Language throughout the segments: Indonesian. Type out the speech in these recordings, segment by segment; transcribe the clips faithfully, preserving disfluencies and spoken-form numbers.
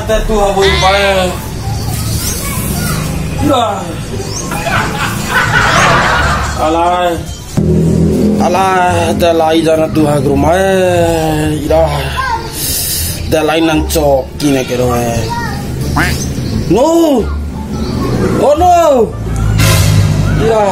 te tu habu bae. Nah. Alai. Alai te lai jana tu ha grumae. Ira. Te lai nan chok kine kero e. No. Oh no. Ira.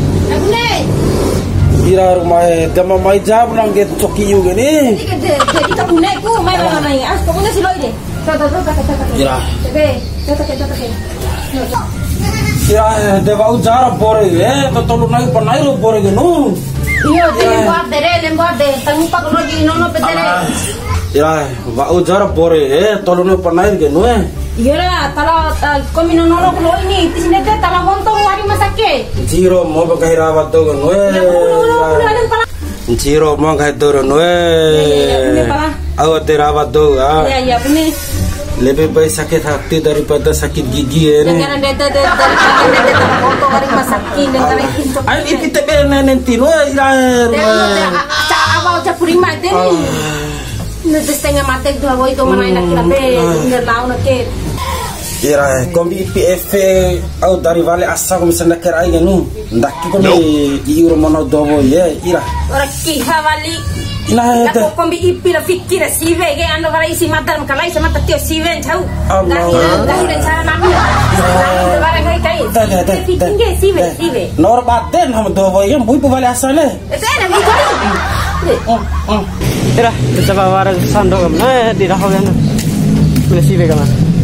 Ira rumah te mamai jab nang get choki yu gini. Kita punya ku mai mai mai as pokoknya si loy deh. Tata tata tata tata. Ira. Oke, tata tata tata. Ira de bau jar bore ge to tolu nai panai ro bore ge no. Iyo de lembar de re lembar de tangu pak ro gi no no pedere. Ira bau jar bore e tolu nai panai ge no e. Iya lah, kalau kami nolok lo ini, di sini teh kalau montong hari masake. Jiro mau pakai rawat tuh kan, weh. Jiro mau pakai turun, weh. Aku terawat tuh, ah. Iya iya benar. Lebih baik sakit hati daripada sakit gigi ini. Jangan dede dede daripada dede kalau montong hari masake dengan itu. Ayo kita benar nanti, weh. Iran. Cak awal cak prima deh. Nanti setengah mati itu awal itu mana enak kita be, nggak tahu nakit. Ira, kombi P F au dari vale asa kom senda kera ai nu. Ndakki kombi iuro mono dobo ye, ira. Ora ki havali. Ina ete. La kombi ipi la fikir sive ge ando kala isi madar kala isi mata tio sive chau. Dahi dahi dan cara nami. Dahi bara kai kai. Fikir ge sive sive. Nor baten ham dobo ye bui pu vale asa le. Ete na mi kai. Oh, oh. Ira, kita bawa sandok na di raho yan. Boleh sive kana.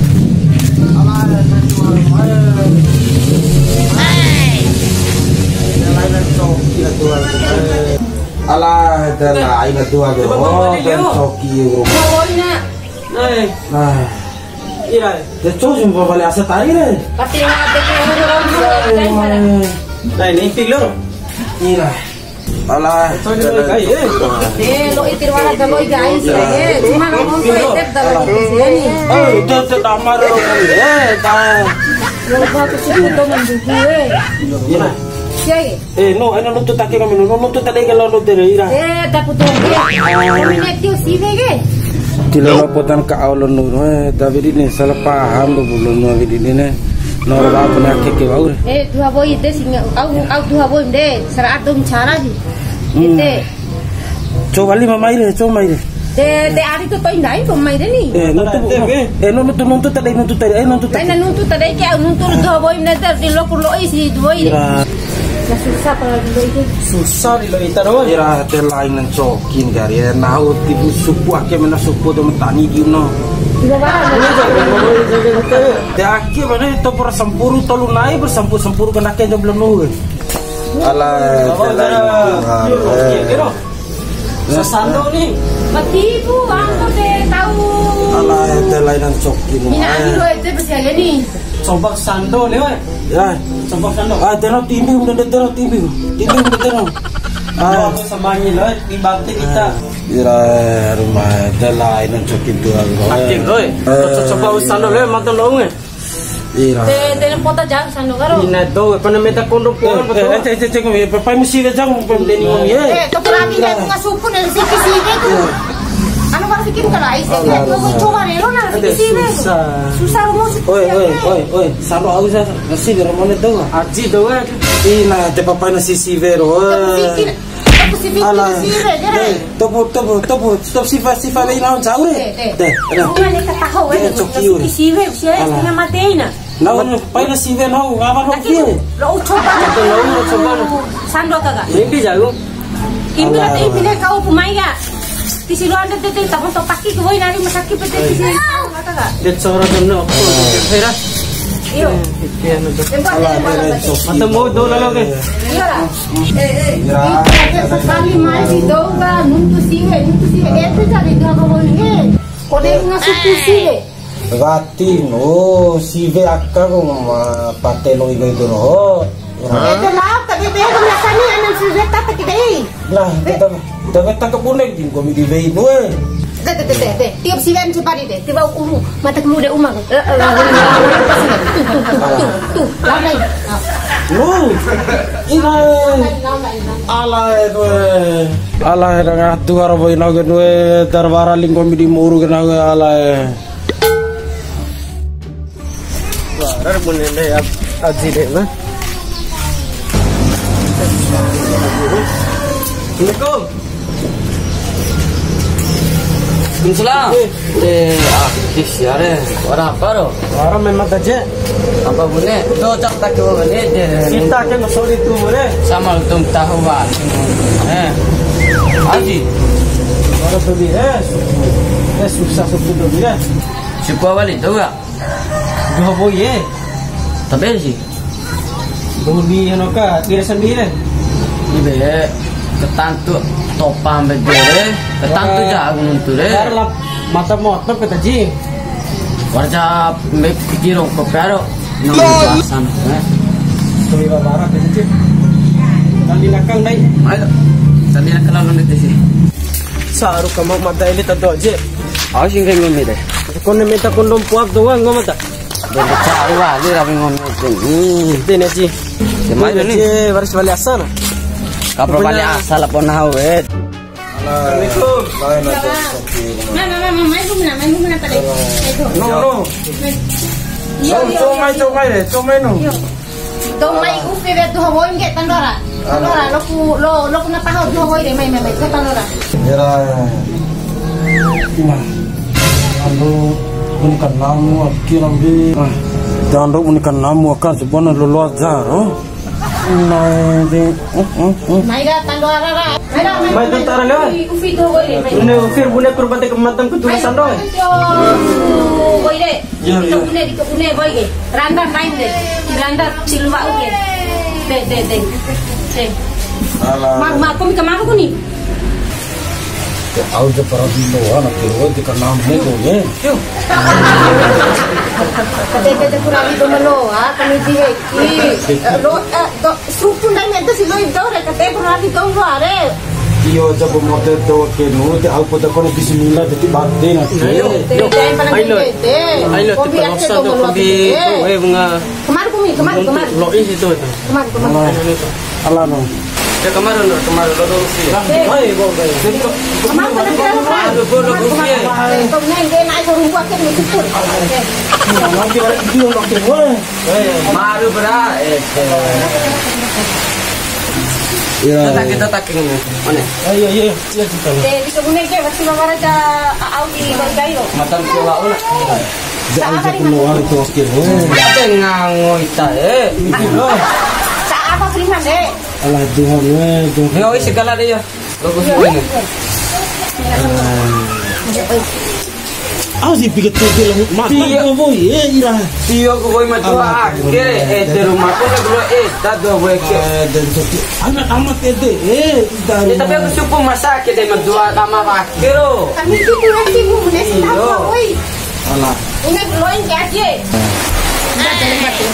Alah, dah ingat tu aja. Oh, dan coki rumah. Oh, nak. Nah, nah. Ira, dah coba jumpa balik asa tadi le. Pasti nak ada orang. Nah, ini pilih. Ira. Alah, eh, lo itu wala kalau guys, eh, cuma ngomong tuh itu dalam sini. Oh, itu itu damar orang eh, dah. Lo bawa sih itu mendukung eh. Ira. Siapa? Eh, no, ano nuntu take kami no nuntu tadi kalau nuntu ira. Eh, dapat tuh dia. Ini tio sih vege. Tilo potan ka awlo no, eh, tapi ini salah paham lo belum no ini ne. Nor ba punya keke bau. Eh, dua boy itu sih, aku aku dua boy deh, serat dong cara sih. Itu. Coba li mama ire, coba ire. De de hari tu toin dai pun mai ni. Eh, nuntu eh nuntu nuntu tadi nuntu tadi eh nuntu tadi. Nah, nuntu tadi kaya nuntu dua boy nanti di lo kurlo isi dua boy. Ya susah kalau di lo itu. Susah di lo itu loh. Ira telain nan cokin gari ya. Nahu tipu suku ake mana suku tu mentani gino. Tidak apa. De ake mana itu persampuru tolu naik bersampur sampur kan ake jauh belum nunggu. Alah telain. Sasando ni. Mati bu, aku deh tahu. Alah telain nan cokin. Mina adi lo itu bersiaga ni. Coba sando ni, weh. Ya, coba sando. Ah, teno timbi udah teno timbi. Timbi udah teno. Ah, aku semuanya lah di bakti kita. Ira rumah telain nan cokin tu aku. Aktif loh. Coba sando le mantan lo nge. Ira. De de pota jang sando karo. Ina do, pernah minta kondo pun betul. Eh, eh, eh, eh, papai mesti dah jang pembeli ngom ye. Eh, tu kami dah bunga suku dari sini sini tu. Anu baru fikir kalau ais, aku mau coba relo nak fikir sini. Susah rumah sih. Oi, oi, oi, oi, saro aku sa nasi beromone tu. Aji do eh. Ina te papai nasi si vero. Fikir. Aku sih fikir sini je. Topo, topo, topo, stop si fa si fa le ina jauh le. Deh, rumah ni tak tahu eh. Fikir sini, sini setengah mati na. Now, pai na si vero, ngawan ho ki. Lo coba, lo coba. Sando kagak. Ini jago. Ini lah ini pilih kau pemain ya. Di sini ada tete, tapi untuk kaki kau ini hari masakit pete di sini. Kata kak. Dia seorang tu nak kira. Iyo. Mata mau do lagi. Iya lah. Eh eh. Sekali main di doga, nuntu siwe, nuntu siwe. Itu jadi dia kau ini. Kau dia ngasih pusi. Gati no, sive akka ko patelo igo itu no. Itu lah, tapi dia biasanya anak sive tak kidai. Lah, kita kita tak boleh din ko mi di vei no. Deh deh deh deh. Tiap sive an separi deh. Tiba ulu, mata kemuda umang. Tuh, tuh, lalai. No. Ina. Ala itu. Ala dengan tu karo boy no ke dua darbara lingko mi di muru ke na ala. Suara punya deh aji deh mah. Assalamualaikum. Waalaikumsalam. Eh, aktif ya re. Orang apa ro? Orang memang aja. Apa boleh? Do tak tak ke boleh je. Kita ke masori tu boleh. Sama tum tahu wan. Eh. Aji. Orang tu dia. Eh susah sebut tu dia. Siapa balik tahu tak? Dua boy ye. Tapi sih. Budi yang nak dia sendiri. Ni be ketantu topam bedere. Ketantu jago nuntu re. Karena mata motor kata ji. Warja me pikiro ko pero nang jelasan. Eh. Tuh barak kata ji. Tadi nakang dai. Ayo. Tadi nak kenal nanti sih. Saru kamu mata ini tak aja. Aku sih ngomong ni deh. Kau ni minta kondom puak doang ngomong tak? Dan cari wah ni rapi ngomong ni. Ini ji. Gimana ni? Baris balik asal. Kapro balik asal apa nahu eh. Assalamualaikum. Mama, mama, main pun nak, main pun nak tadi. No, no. Yo, yo, Comai, comai deh, comai no. Dong mai ufi bet tu hawoin ke tandora. Tandora, lo ku lo lo ku na tahu tu hawoin deh, mai mai mai ke tandora. Era. Ina. Ando unikan namu akiram bi. Dando unikan namu akan sebenarnya lo luar jar, oh. Nah, de. Mai dah tandora ra. Mai dah Mai tentara lewat. Ufi tu hawoin deh, mai. Ini ufir bune kurban te kematan ketulisan dong. Boy deh. Itu bune di kebune boy ke. Randa main deh. Randa silwa uke. De de de. De. Mak mak kau mikir mak aku ni. Aku je para dino, anak kiri, di kanam ni tu ye. Kata kata kurang itu melo, ah kami dia ki lo suku dah ni tu silo itu re kata kurang itu lo are. Iyo jab motor tu ke nu, te aku dah kau bismillah jadi bande nanti. Jangan pernah Ailo. gitu. Ailo tu perosa tu kami eh bunga. Kemar kumi, kemar kemar. Lo ini tu tu. Kemar kemar. Allah no. Ya kemarin lo kemarin lo dulu sih. Hai bau gay. Kemar kemar kemar. Lo lo lo sih. Kau ni dia naik ke rumah ke ni ceput. Nanti orang itu orang tua. Maru bera. Eh. Ya. Tak kita tak ini. Mana? Ayo ayo, ya kita. Eh di kebun ni ke pasti bawa raja au di bagai lo. Matan kewa una. Jangan jauh keluar itu okey. Ada ngango ita eh. Sa apa prima deh. Allah Tuhan we, Tuhan. Ni oi segala dia. Bagus ni. Aku sih pikir tu dia mak. Dia boy, eh ira. Tio ko boy matu akhir eh de rumah ko naglo eh dado boy ke. Dan tu anak amat ede, eh Eh tapi aku suka masak ke de madua kama akhiro. Kami tu tu nanti bu boleh tahu oi. Allah. Ini loin ke aje. Nah, jadi mati.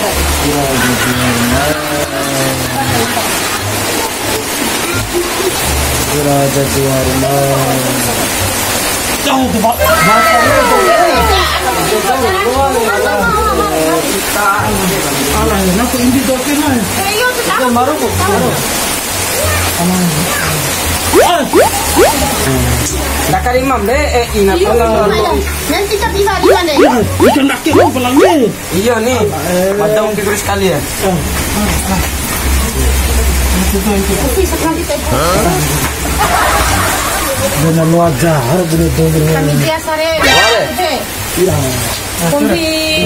Ira jadi rumah. Jauh tu pak. Allah, nak ini dokter ni. Ayo kita Baru kok. Baru. Dakar imam deh eh ingat kalau nanti kita bisa di mana? Ikan nak kira pelang ni. iya nih madam tidur sekali ya. Bisa nanti kita. Dengan wajah benar benar. Kami biasa re. Ira. Kami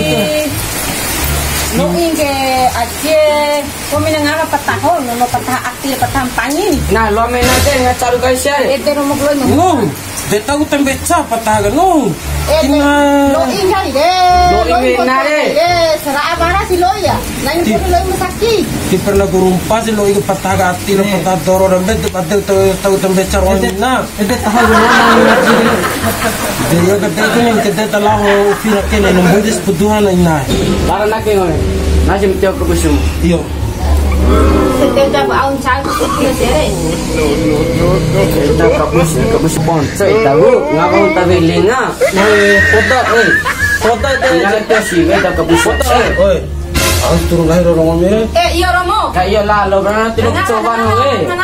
no inge aje kami nangara patahon no patah aktif patah pangin. Nah lo main aja nggak caru guys ya. Ete no moglo no. No, de tahu tembe ca pataga no. Ete no inge de. Lo inge nare. Sera abara si lo ya. Lain pun lo masaki. Di pernah gurumpa si lo ikut pataga ati lo patah doro rembe de patah tahu tahu tembe ca ron na. Ede tahu mana Dia kata itu ni kita telah fira kene no mudis puduhan ina. Lara nak yang mana? Nasi mesti aku busum. Iyo. Setiap jam aun cang kita sere. Kita kabus kabus sponsor tahu ngabang tahu linga. Eh foto eh foto itu kita sih kita kabus foto. Oi. Harus turun lahir orang ngomel. Eh iya Romo. Kayak lah lo berarti lo coba no eh. Nangamat dia si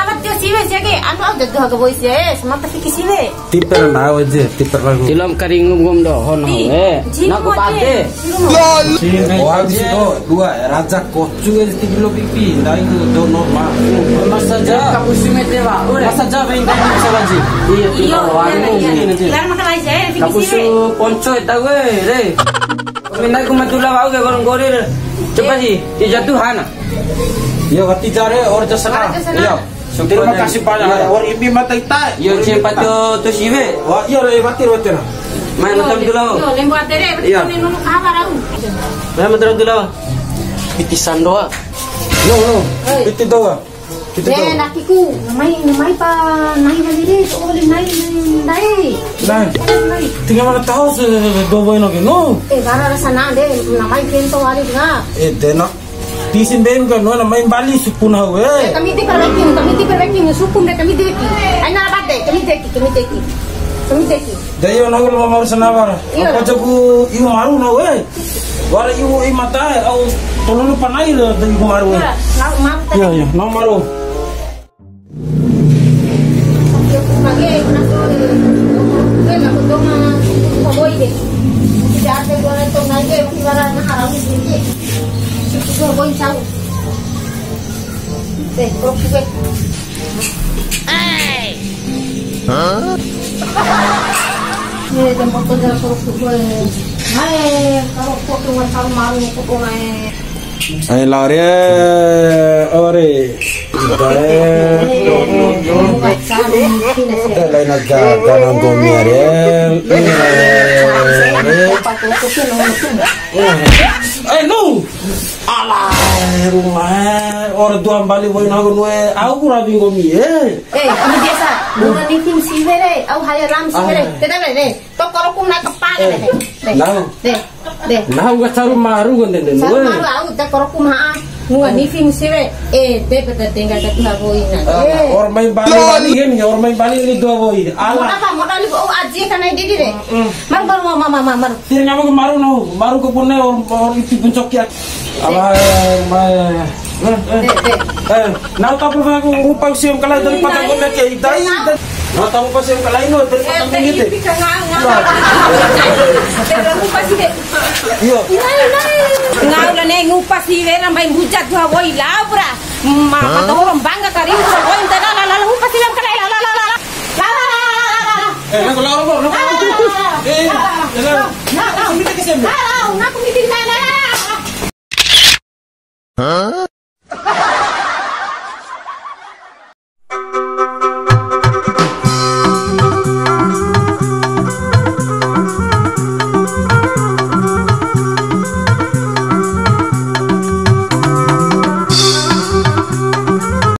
kisiwe siake anu au jatuh ke boy sia semata kisiwe. Tiper na aja, tiper lagu. Tilom karingum gum do hono eh. Nak ko pate. Oh habis itu dua raja kocu es kilo pipi, dah itu do normal. Masa saja kapusi mete wa. Masa saja main kan bisa baji. Iya, iya. Ilar makan aja ya kapusi ponco eta we re. Minai ko matula wa ke gorong gorir. Coba sih, dijatuhan. Yo hati jare or jasana. Yo. Terima kasih banyak. Or imbi mata ita. Yo sempat to to siwe. Wah, yo le batir batir. Main nonton dulu. Yo lembu atere, betul ni nono kabar au. Main nonton dulu. Pitisan doa. No, no. Itu doa. Kita Eh, lakiku, namai namai pa nahi bali re, to boleh nahi nahi. Nah, tinggal mana tahu se do boy no ke no. Eh, bara rasa na de, namai kento wali nga. Eh, dena. Tisin ben kan no main bali supuna we. Kami ti perbaiki, kami ti perbaiki, supum de kami ti. Ai na abate, kami ti, kami ti. Kami ti. Dayo nagol mamar sanawar. Apa jago iu maru no we. Wala iu i mata au tolong panai le dari maru. Ya, mau Ya, ya, no maru. Pagi, nak tu, nak tu doma, kau boy deh. Tidak ada gua tu naik ke, mungkin bara nak haram ni. Kau boy tahu. Eh, kau cuba. Hey. Hah? Ni tempat tu dah kau cuba. Hai, kalau kau tu orang tahu malu, kau tu naik. Ay lare ore. Dai naga tanang gomi Ariel. Eh no. Alah rumah orang tua bali boy nagun we aku rabi gomi eh. Eh, ini biasa. Bukan ni tim sivere, au haya ram sivere. Tidak deh. Tok kalau pun naik kepala deh. Nah. Deh. Deh. Nah gua caru maru gonde den. Saru maru au tak kalau pun haa. Nua ni film sivere. Eh, deh betul tinggal tak tuh boy na. Eh. Orang main bali bali kan ya orang main bali ini dua boy. Alah. Apa modal ibu au aji kan ai didi deh. Mar mar mama mama mar. Tir ngamu maru no. Maru ko punne orang itu pencok ya. Alah, mai. Eh, nak tahu apa aku ngupang siam kalai dari patang guna ke idai. Nak tahu apa siam kalai no dari patang guna itu. Iyo. Ngau la ne ngupas si vera mai bujat dua boy labra. Ma kata orang bangga kari dua boy entah la la la ngupas siam kalai la la la la. La la la la. Eh, nak keluar apa? Nak keluar. Eh, nak. Nak. Nak. Nak. Nak.